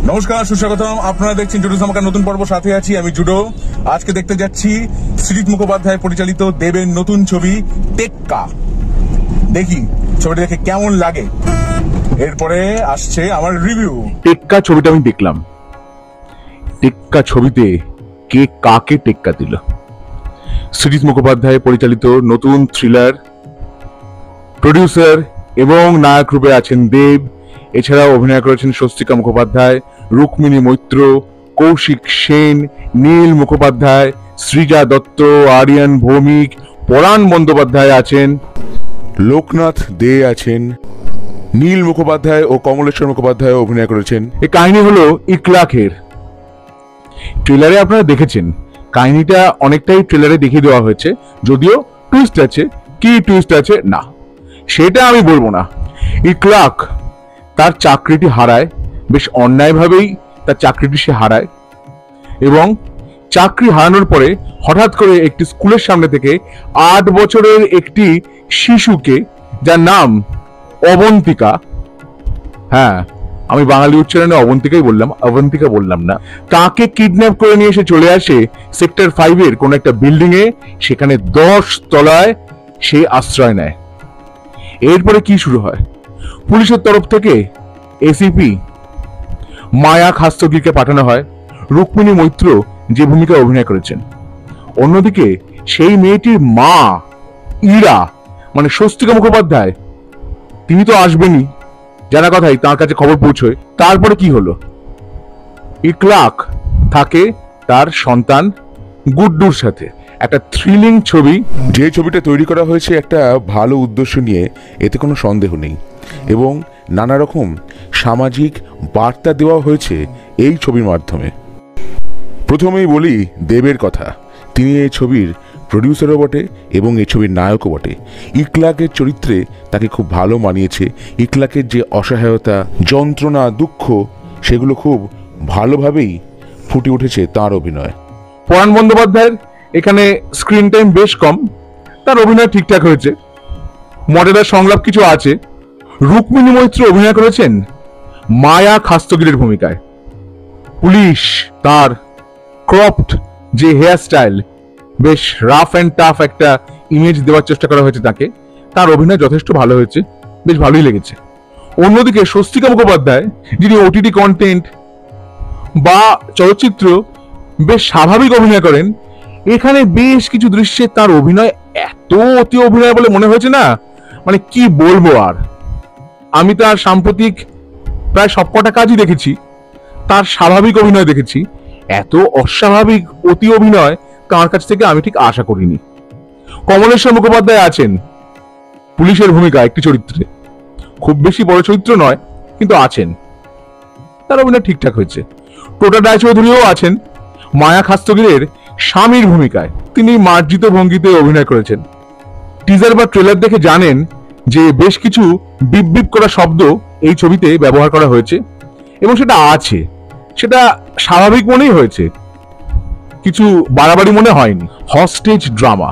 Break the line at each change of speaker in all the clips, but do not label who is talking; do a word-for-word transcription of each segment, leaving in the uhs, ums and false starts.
নমস্কার, সুস্বাগতম। আপনারা দেখছেন জুডো ধামাকার নতুন পর্ব, সাথে আছি আমি জুডো। আজকে দেখতে যাচ্ছি সৃজিত মুখোপাধ্যায় পরিচালিত দেবের নতুন ছবি টেক্কা। দেখি ছবিটা দেখে কেমন লাগে, এরপরে আসছে আমার রিভিউ।
টেক্কা ছবিটা আমি দেখলাম। টেক্কা ছবিতে কে কাকে টেক্কা দিল? সৃজিত মুখোপাধ্যায় পরিচালিত নতুন থ্রিলার, প্রডিউসার এবং নায়ক রূপে আছেন দেব। এছাড়াও অভিনয় করেছেন স্বস্তিকা মুখোপাধ্যায়, রুক্মিণী মৈত্র, কৌশিক সেন, নীল মুখোপাধ্যায়, সৃজা দত্ত, আরিয়ান ভৌমিক, পরাণ বন্দ্যোপাধ্যায় আছেন,
লোকনাথ দে আছেন, নীল মুখোপাধ্যায় ও কমলেশ্বর মুখোপাধ্যায় অভিনয় করেছেন।
এই কাহিনী হলো ইকলাখের। ট্রেলারে আপনারা দেখেছেন, কাহিনীটা অনেকটাই ট্রেলারে দেখিয়ে দেওয়া হয়েছে, যদিও টুইস্ট আছে। কি টুইস্ট আছে না সেটা আমি বলবো না। ইকলাখ তার চাকরিটি হারায়, বেশ অন্যায়ভাবেই তার চাকরিটি সে হারায়, এবং চাকরি হারানোর পরে হঠাৎ করে একটি স্কুলের সামনে থেকে আট বছরের একটি শিশুকে, যার নাম অবন্তিকা, হ্যাঁ আমি বাঙালি উচ্চারণে অবন্তিকাই বললাম, অবন্তিকা বললাম না, তাকে কিডন্যাপ করে নিয়ে এসে চলে আসে সেক্টর ফাইভ এর কোন একটা বিল্ডিং এ। সেখানে দশ তলায় সে আশ্রয় নেয়। এরপরে কি শুরু হয়? পুলিশের তরফ থেকে এসিপি মায়া খাস্তগিরকে পাঠানো হয়। রুক্মিণী মৈত্র যে ভূমিকা অভিনয় করেছেন। অন্যদিকে সেই মেয়েটির মা ইরা মানে স্বস্তিকা মুখোপাধ্যায়, তিনি তো আসবেনই, জানা কথাই তার কাছে খবর পৌঁছয়। তারপরে কি হলো? ইকলাখ থাকে তার সন্তান গুড্ডুর সাথে। একটা থ্রিলিং ছবি।
যে ছবিটা তৈরি করা হয়েছে একটা ভালো উদ্দেশ্য নিয়ে, এতে কোনো সন্দেহ নেই, এবং নানা রকম সামাজিক বার্তা দেওয়া হয়েছে এই ছবির মাধ্যমে। প্রথমেই বলি দেবের কথা। তিনি এই ছবির প্রডিউসারও বটে এবং এই ছবির নায়কও বটে। ইকলাখের চরিত্রে তাকে খুব ভালো মানিয়েছে। ইকলাখের যে অসহায়তা, যন্ত্রণা, দুঃখ, সেগুলো খুব ভালোভাবেই ফুটে উঠেছে তার অভিনয়।
পরাণ বন্দ্যোপাধ্যায়ের এখানে স্ক্রিন টাইম বেশ কম, তার অভিনয় ঠিকঠাক হয়েছে, মডেলার সংলাপ কিছু আছে। রুক্মিণী মৈত্র অভিনয় করেছেন মায়া খাস্তগিরের ভূমিকায়। পুলিশ তার ক্রপড যে হেয়ার স্টাইল, বেশ রাফ অ্যান্ড টাফ একটা ইমেজ দেওয়ার চেষ্টা করা হয়েছে তাকে, তার অভিনয় যথেষ্ট ভালো হয়েছে, বেশ ভালোই লেগেছে। অন্যদিকে স্বস্তিকা মুখোপাধ্যায়, যিনি ওটিটি কন্টেন্ট বা চলচ্চিত্র বেশ স্বাভাবিক অভিনয় করেন, এখানে বেশ কিছু দৃশ্যে তার অভিনয় এত অতি অভিনয় বলে মনে হয়েছে না, মানে কি বলবো আর। আমি তার সাম্প্রতিক প্রায় সবকটা কাজই দেখেছি, তার স্বাভাবিক অভিনয় দেখেছি, এত অস্বাভাবিক অতি অভিনয় তার কাছ থেকে আমি ঠিক আশা করিনি। কমলেশ্বর মুখোপাধ্যায় আছেন পুলিশের ভূমিকা একটি চরিত্রে, খুব বেশি বড় চরিত্র নয় কিন্তু আছেন, তার অভিনয় ঠিকঠাক হয়েছে। টোটা রায়চৌধুরীও আছেন মায়া খাস্তগিরের স্বামীর ভূমিকায়, তিনি মার্জিত ভঙ্গিতে অভিনয় করেছেন। টিজার বা ট্রেলার দেখে জানেন যে বেশ কিছু বিপ বিপ করা শব্দ এই ছবিতে ব্যবহার করা হয়েছে, এবং সেটা আছে, সেটা স্বাভাবিক মনেই হয়েছে, কিছু বাড়াবাড়ি মনে হয়নি। Hostage drama.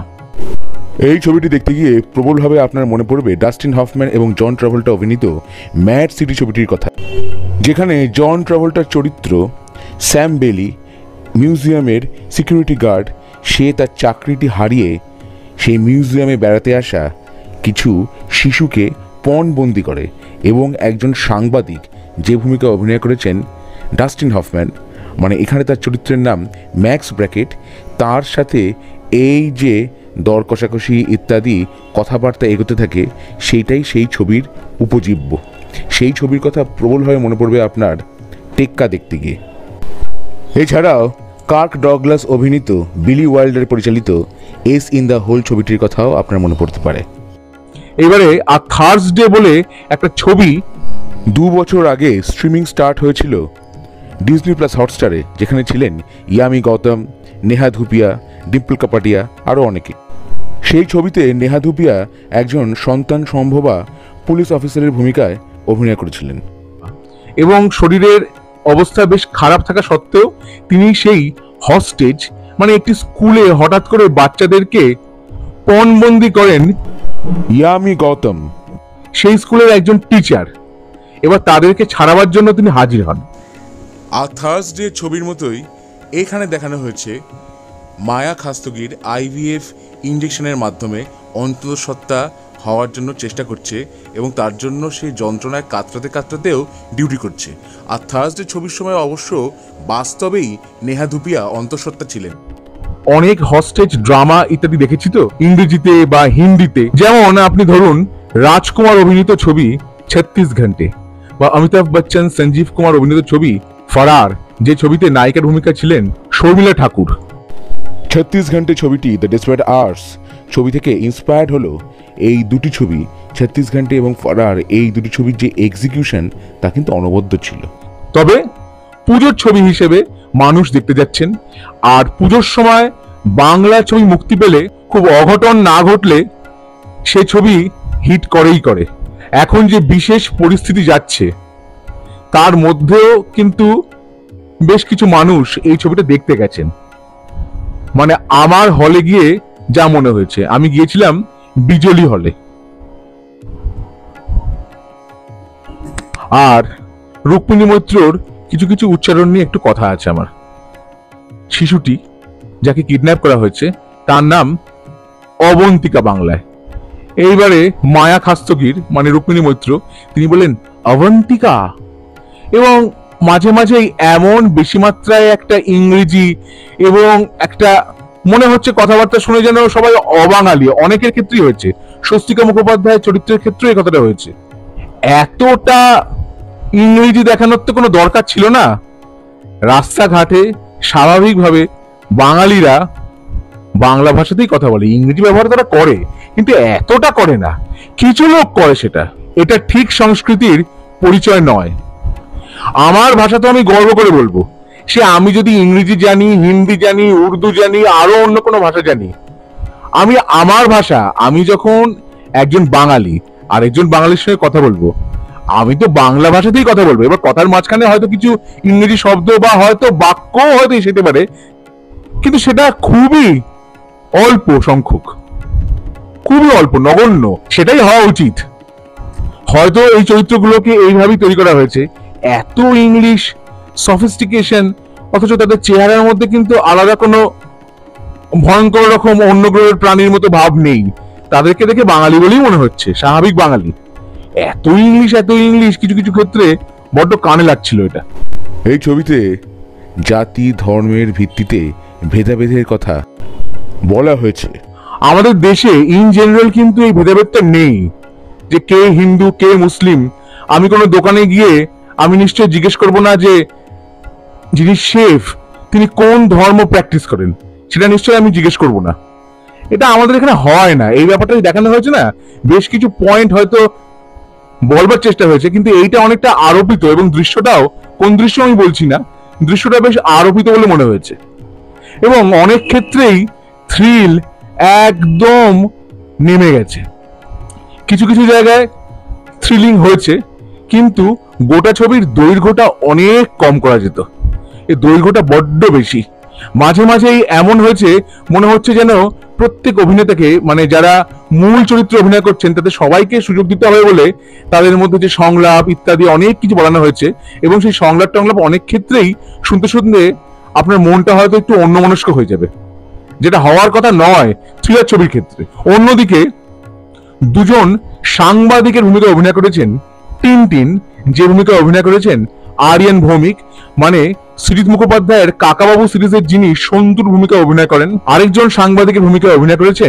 এই ছবিটি দেখতে গিয়ে প্রবলভাবে আপনার মনে পড়বে ডাস্টিন হফম্যান এবং জন ট্রাভোল্টা অভিনীত ম্যাড সিটি ছবিটির কথা, যেখানে জন ট্রাভোল্টার চরিত্র স্যাম বেলি, মিউজিয়ামের সিকিউরিটি গার্ড, সে তার চাকরিটি হারিয়ে সেই মিউজিয়ামে বেড়াতে আসা কিছু শিশুকে পণবন্দি করে, এবং একজন সাংবাদিক যে ভূমিকা অভিনয় করেছেন ডাস্টিন হফম্যান, মানে এখানে তার চরিত্রের নাম ম্যাক্স ব্র্যাকেট, তার সাথে এই যে দর কষাকষি ইত্যাদি কথাবার্তা এগোতে থাকে, সেইটাই সেই ছবির উপজীব্য। সেই ছবির কথা প্রবলভাবে মনে পড়বে আপনার টেক্কা দেখতে গিয়ে। এছাড়াও কার্ক ডগলাস অভিনীত বিলি ওয়াইল্ডার পরিচালিত এস ইন দ্য হোল ছবিটির কথাও আপনার মনে পড়তে পারে।
এবারে আর থার্সডে বলে একটা ছবি
দু বছর আগে স্ট্রিমিং স্টার্ট হয়েছিল ডিজনি প্লাস হটস্টারে, যেখানে ছিলেন ইয়ামি গৌতম, নেহা ধুপিয়া, ডিম্পল কাপাডিয়া, আরও অনেকে। সেই ছবিতে নেহা ধুপিয়া একজন সন্তান সম্ভবা পুলিশ অফিসারের ভূমিকায় অভিনয় করেছিলেন,
এবং শরীরের অবস্থা বেশ খারাপ থাকা সত্ত্বেও তিনি সেই হস্টেজ মানে একটি স্কুলে হঠাৎ করে বাচ্চাদেরকে পণবন্দি করেন
ইয়ামি গৌতম,
সেই স্কুলের একজন টিচার। এবার তাদেরকে ছাড়াবার জন্য তিনি হাজির হন।
আর থার্সডে ছবির মতোই এখানে দেখানো হয়েছে মায়া খাস্তগির আইভিএফ ইঞ্জেকশনের মাধ্যমে অন্তঃসত্ত্বা হওয়ার জন্য চেষ্টা করছে এবং তার জন্য সেই যন্ত্রণায় কাতরাতে কাতরাতেও ডিউটি করছে। আর থার্সডে ছবির সময় অবশ্য বাস্তবেই নেহা ধুপিয়া অন্তঃসত্ত্বা ছিলেন।
অনেক হস্টেজ ড্রামা ইত্যাদি দেখেছি তো ইংরেজিতে বা হিন্দিতে, যেমন আপনি ধরুন রাজকুমার অভিনীত ছবি ছত্রিশ ঘন্টে বা অমিতাভ বচ্চন সঞ্জীব কুমার অভিনীত ছবি ফরার, যে ছবিতে নায়িকার ভূমিকা ছিলেন শর্মিলা ঠাকুর।
ছত্রিশ ঘন্টে ছবিটি দ্য ডেসপারেট আর্টস ছবি থেকে ইন্সপায়ার্ড হলো। এই দুটি ছবি ছত্রিশ ঘন্টে এবং ফরার, এই দুটি ছবির যে এক্সিকিউশন তা কিন্তু অনবদ্য ছিল।
তবে পুজোর ছবি হিসেবে মানুষ দেখতে যাচ্ছেন, আর পুজোর সময় বাংলা ছবি মুক্তি পেলে খুব অঘটন না ঘটলে সে ছবি হিট করেই করে। এখন যে বিশেষ পরিস্থিতি যাচ্ছে তার মধ্যেও কিন্তু বেশ কিছু মানুষ এই ছবিটা দেখতে গেছেন। মানে আমার হলে গিয়ে যা মনে হয়েছে, আমি গিয়েছিলাম বিজলি হলে। আর রুক্মিণী মৈত্রর কিছু কিছু উচ্চারণ নিয়ে একটু কথা আছে আমার। শিশুটি যাকে কিডন্যাপ করা হয়েছে তার নাম অবন্তিকা বাংলায়। এইবারে মায়া খাস্তগির মানে রুক্মিণী মৈত্র তিনি বলেন অবন্তিকা, এবং মাঝে মাঝেই এমন বেশি মাত্রায় একটা ইংরেজি এবং একটা মনে হচ্ছে কথাবার্তা শুনে যেন সবাই অবাঙালি। অনেকের ক্ষেত্রেই হয়েছে, স্বস্তিকা মুখোপাধ্যায়ের চরিত্রের ক্ষেত্রে এই কথাটা হয়েছে। এতটা ইংরেজি দেখানোর তো কোনো দরকার ছিল না। রাস্তাঘাটে স্বাভাবিকভাবে বাঙালিরা বাংলা ভাষাতেই কথা বলে, ইংরেজি ব্যবহার তারা করে, কিন্তু এতটা করে না। কিছু লোক করে সেটা। এটা ঠিক সংস্কৃতির পরিচয় নয়। আমার ভাষা তো আমি গর্ব করে বলবো, সে আমি যদি ইংরেজি জানি, হিন্দি জানি, উর্দু জানি, আরো অন্য কোনো ভাষা জানি, আমি আমার ভাষা, আমি যখন একজন বাঙালি আর একজন বাঙালির সঙ্গে কথা বলবো, আমি তো বাংলা ভাষাতেই কথা বলবো। এবার কথার মাঝখানে হয়তো কিছু ইংরেজি শব্দ বা হয়তো বাক্য হয়তো এসে পারে, কিন্তু সেটা খুবই অল্প সংখ্যক, খুবই অল্প, নগণ্য। সেটাই হওয়া উচিত। হয়তো এই চরিত্রগুলোকে এইভাবেই তৈরি করা হয়েছে, এত ইংলিশ সফিস্টিকেশন, অথচ তাদের চেহারার মধ্যে কিন্তু আলাদা কোনো ভয়ঙ্কর রকম অন্য গ্রহের প্রাণীর মতো ভাব নেই। তাদেরকে দেখে বাঙালি বলেই মনে হচ্ছে, স্বাভাবিক বাঙালি। এত ইংলিশ এত ইংলিশ কিছু কিছু ক্ষেত্রে বড্ড কানে লাগছিল এটা।
এই ছবিতে জাতি ধর্মের ভিত্তিতে ভেদাভেদের কথা বলা হয়েছে।
আমাদের দেশে ইন জেনারেল কিন্তু এই ভেদাভেদটা নেই যে কে হিন্দু কে মুসলিম। আমি কোনো দোকানে গিয়ে আমি নিশ্চয় জিজ্ঞেস করব না যে যিনি শেফ তিনি কোন ধর্ম প্র্যাকটিস করেন, সেটা নিশ্চয়ই আমি জিজ্ঞেস করব না। এটা আমাদের এখানে হয় না। এই ব্যাপারটাই দেখানো হয়েছে না, বেশ কিছু পয়েন্ট হয়তো বলবার চেষ্টা হয়েছে, কিন্তু এইটা অনেকটা আরোপিত, এবং দৃশ্যটাও কোন দৃশ্য আমি বলছি না, দৃশ্যটা বেশ আরোপিত বলে মনে হয়েছে। এবং অনেক ক্ষেত্রেই থ্রিল একদম নেমে গেছে। কিছু কিছু জায়গায় থ্রিলিং হয়েছে, কিন্তু গোটা ছবির দৈর্ঘ্যটা অনেক কম করা যেত। এই দৈর্ঘ্যটা বড্ড বেশি। মাঝে মাঝেই এমন হয়েছে মনে হচ্ছে যেন প্রত্যেক অভিনেতাকে, মানে যারা মূল চরিত্রে অভিনয় করছেন তাদের সবাইকে সুযোগ দিতে হবে বলে তাদের মধ্যে যে সংলাপ ইত্যাদি অনেক কিছু বলানো হয়েছে, এবং সেই সংলাপ টংলাপ অনেক ক্ষেত্রেই শুনতে শুনতে আপনার মনটা হয়তো একটু অন্যমনস্ক হয়ে যাবে, যেটা হওয়ার কথা নয় থ্রিলার ছবির ক্ষেত্রে। অন্যদিকে দুজন সাংবাদিকের ভূমিকা অভিনয় করেছেন টিনটিন, যে ভূমিকা অভিনয় করেছেন আরিয়ান ভৌমিক, মানে শ্রীজিৎ মুখোপাধ্যায়ের কাকাবাবু সিরিজের যিনি সন্তুর ভূমিকা অভিনয় করেন। আরেকজন সাংবাদিকের ভূমিকা অভিনয় করেছেন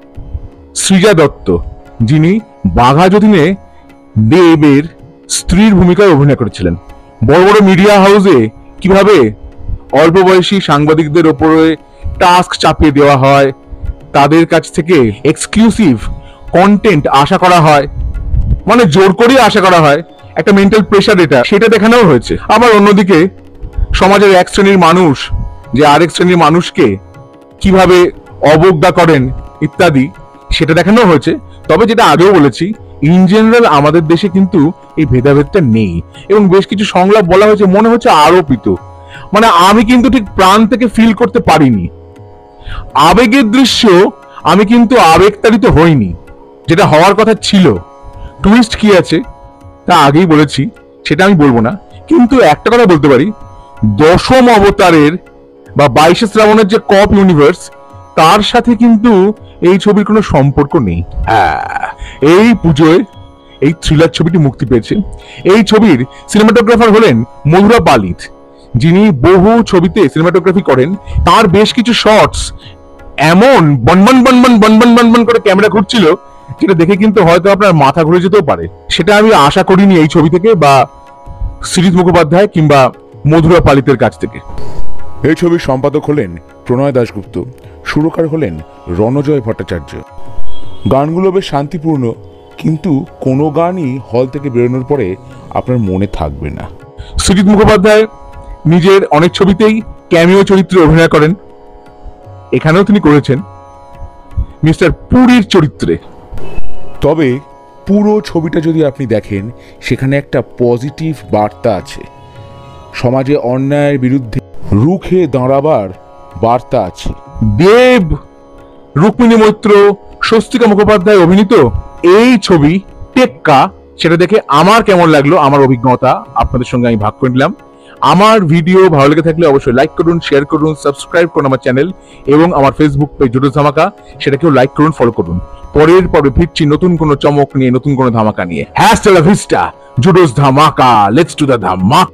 সৃজা দত্ত, যিনি বাঘা যতীনে দেবের স্ত্রীর ভূমিকায় অভিনয় করেছিলেন। বড় বড় মিডিয়া হাউসে কিভাবে অল্প বয়সী সাংবাদিকদের ওপরে টাস্ক চাপিয়ে দেওয়া হয়, তাদের কাছ থেকে এক্সক্লুসিভ কন্টেন্ট আশা করা হয়, মানে জোর করে আশা করা হয়, একটা মেন্টাল প্রেশার, এটা সেটা দেখানো হয়েছে। আবার অন্যদিকে সমাজের এক শ্রেণীর মানুষ যে আরেক শ্রেণীর মানুষকে কিভাবে অবজ্ঞা করেন ইত্যাদি সেটা দেখানো হয়েছে। তবে যেটা আগেও বলেছি, ইন জেনারেল আমাদের দেশে কিন্তু এই ভেদাভেদটা নেই, এবং বেশ কিছু সংলাপ বলা হয়েছে মনে হচ্ছে আরোপিত। মানে আমি কিন্তু ঠিক প্রাণ থেকে ফিল করতে পারিনি। আবেগের দৃশ্য আমি কিন্তু আবেগতাড়িত হইনি, যেটা হওয়ার কথা ছিল। টুইস্ট কি আছে তা আগেই বলেছি, সেটা আমি বলবো না, কিন্তু একটা কথা বলতে পারি, দশম অবতারের বা বাইশে শ্রাবণের যে কপ ইউনিভার্স তার সাথে কিন্তু এই ছবির কোনো সম্পর্ক নেই। এই পুজোয় এই থ্রিলার ছবিটি মুক্তি পেয়েছে। এই ছবির সিনেমাটোগ্রাফার হলেন মধুরা পালিত, যিনি বহু ছবিতে সিনেমাটোগ্রাফি করেন। তার বেশ কিছু শটস এমন বনবন বনবন বনবন বনবন করে ক্যামেরা ঘুরছিল, যেটা দেখে কিন্তু হয়তো আপনার মাথা ঘুরে যেতেও পারে। সেটা আমি আশা করিনি এই ছবি থেকে বা শ্রীজিৎ মুখোপাধ্যায় কিংবা মধুরা পালিতের কাছ থেকে।
এই ছবির সম্পাদক হলেন প্রণয় দাশগুপ্ত, সুরকার হলেন রণজয় ভট্টাচার্য। গানগুলো বেশ শান্তিপূর্ণ, কিন্তু কোনো গানই হল থেকে বেরোনোর পরে আপনার মনে থাকবে না।
শ্রীজিৎ মুখোপাধ্যায় নিজের অনেক ছবিতেই ক্যামিও চরিত্রে অভিনয় করেন, এখানেও তিনি করেছেন মিস্টার পুরীর চরিত্রে।
তবে পুরো ছবিটা যদি আপনি দেখেন, সেখানে একটা পজিটিভ বার্তা আছে, সমাজে অন্যায়ের বিরুদ্ধে রুখে দাঁড়াবার বার্তা আছে।
দেব, রুক্মিণী মৈত্র, স্বস্তিকা মুখোপাধ্যায় অভিনীত এই ছবি টেক্কা, সেটা দেখে আমার কেমন লাগলো, আমার অভিজ্ঞতা আপনাদের সঙ্গে আমি ভাগ করে নিলাম। আমার ভিডিও ভালো লেগে থাকলে অবশ্যই লাইক করুন, শেয়ার করুন, সাবস্ক্রাইব করুন আমার চ্যানেল এবং আমার ফেসবুক পেজ জুডোস ধামাকা, সেটাকেও লাইক করুন, ফলো করুন। পরের পরে ফিরছি নতুন কোনো চমক নিয়ে, নতুন কোনো ধামাকা নিয়ে। হ্যাস্টালা ভিস্টা, জুডোস ধামাকা, লেটস টু দ্য ধামাকা।